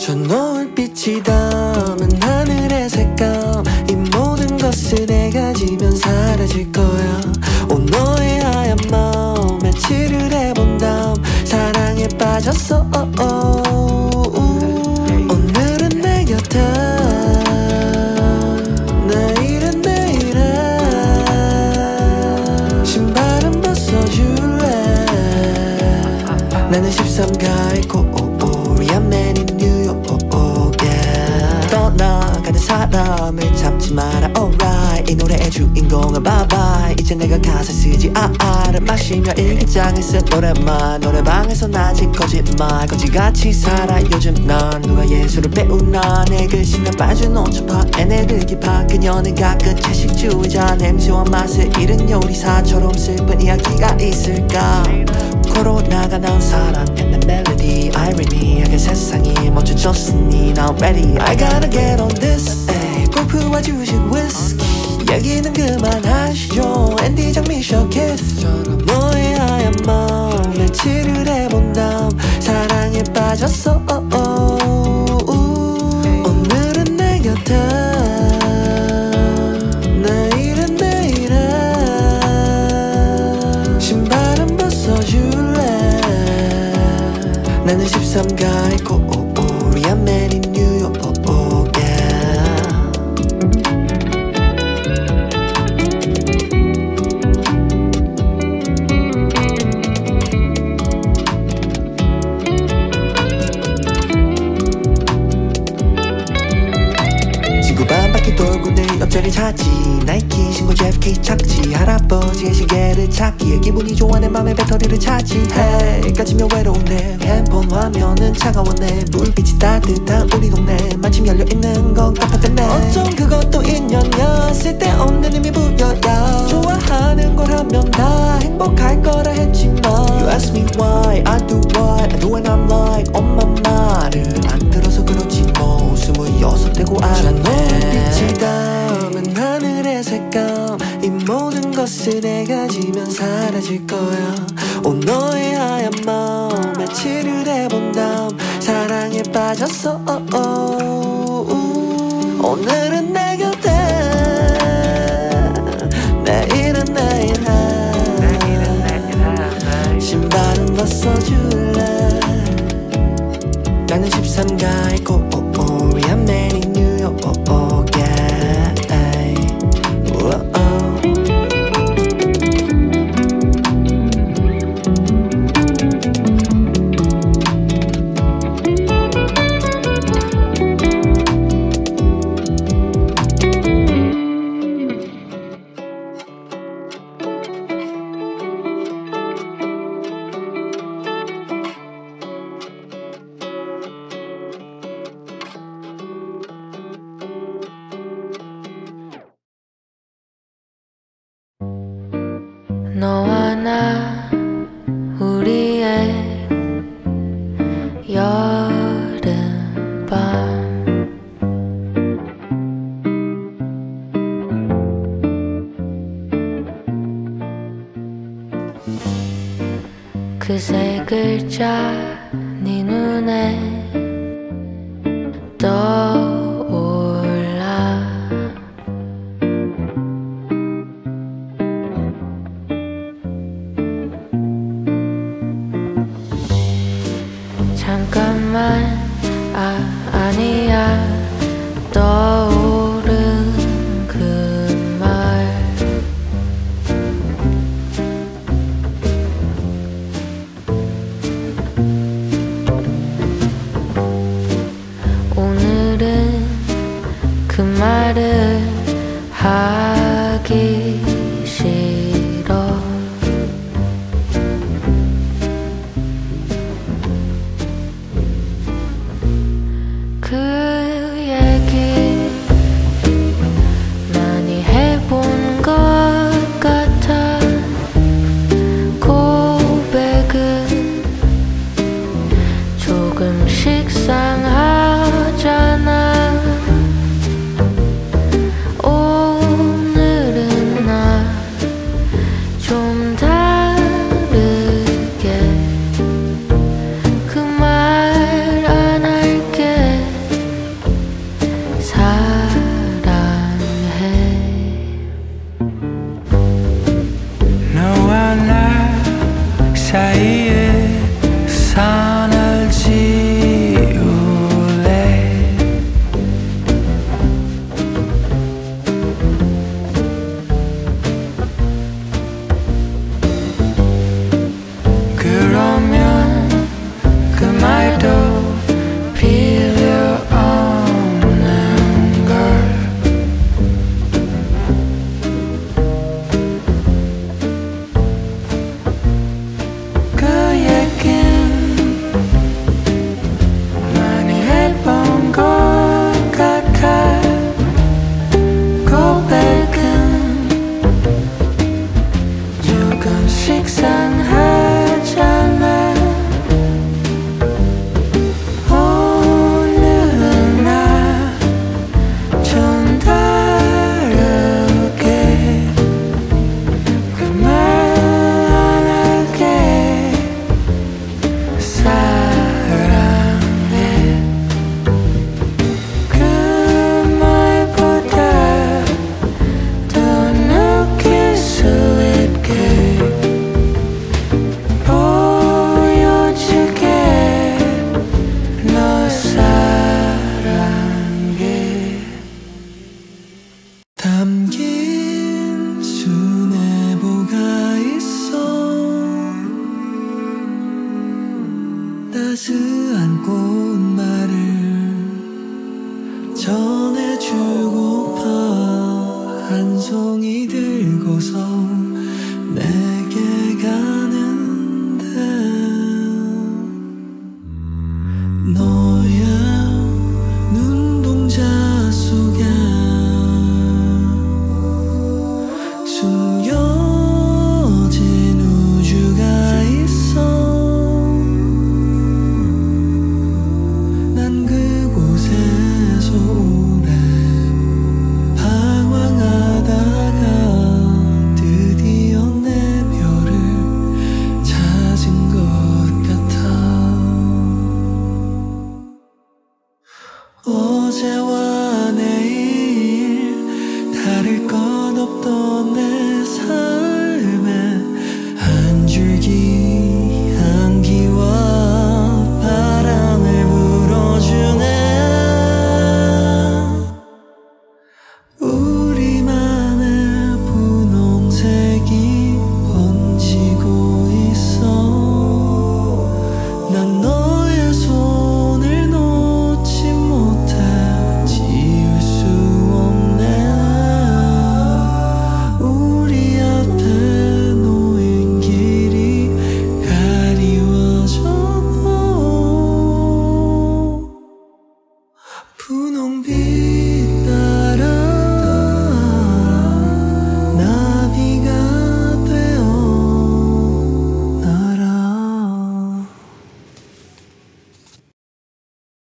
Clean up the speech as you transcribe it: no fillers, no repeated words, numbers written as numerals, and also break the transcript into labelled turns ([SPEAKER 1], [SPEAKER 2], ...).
[SPEAKER 1] 저 노을빛이 담은 하늘의 색감, 이 모든 것을 내가 지면 사라질 거야. 오 너의 하얀 마음 며칠을 해본 다음 사랑에 빠졌어. 오늘은 내 곁에, 내일은 내일에 신발은 벗어줄래. 나는 13가의 코리안 맨인 뉴욕, yeah. 떠나가는 사람을 잡지 마라, alright. 이 노래의 주인공은 bye bye. 이제 내가 가사 쓰지 아를 마시며 일기장에 쓴 노래만, 노래방에서 아직 거짓말 거지같이 살아 요즘 난. 누가 예술을 배우나 내 글씨는 빠져놓은 척파 애네들 기파. 그녀는 가끔 채식주의자, 냄새와 맛을 잃은 요리사처럼 슬픈 이야기가 있을까. 코로나가 난 사랑 and the melody, 아이러니하게 세상이 멈춰졌으니 now I'm ready. I gotta get on this, 골프와 주식 위스키 얘기는 그만하시죠. 앤디 장미셔 키스처럼 너의 하얀 마음 며칠을 해본 다음 사랑에 빠졌어. 오늘은 내 곁에, 내일은 내일에 신발은 벗어줄래. 나는 13가의 코리안 맨인 뉴욕, 돌고 내 옆자리 찾지. 나이키 신고 제프키 착지. 할아버지의 시계를 찾기에 기분이 좋아 내 맘에 배터리를 차지. Hey 까지며 외로운데 핸폰 화면은 차가웠네. 불빛이 따뜻한 우리 동네 마침 열려있는 건 깜빡했네. 어쩜 그것도 인연이야. 쓸데없는 의미 부여야. 좋아하는 걸 하면 다 행복할 거라 했지만 You ask me why I do what I do and I'm like 엄마 말을 안 들어서 그렇지 뭐. 26 되고 알았네. 빛이 담은 하늘의 색감, 이 모든 것을 내가 지면 사라질 거야. 오 너의 하얀 마음 며칠을 해본 다음 사랑에 빠졌어. 오늘은 내 곁에, 내일은 내일에 신발은 벗어줄래. 나는 13가의 코리안 맨인 뉴욕,
[SPEAKER 2] 너와 나 우리의 여름밤. 그 세 글자 네 눈에 떠올라. 잠깐만 아니야 떠오른 그 말. 오늘은 그 말을 하기 싫어. 그 얘기 많이 해본 것 같아. 고백은 조금씩 상하잖아. 오늘은
[SPEAKER 1] 전해주고파 한 송이 들고서 내게 가는데 너의 눈동자 속에 숨겨진 우주가 있어. 난 그곳에서 오래 방황하다가 드디어 내 별을 찾은 것 같아. 어제와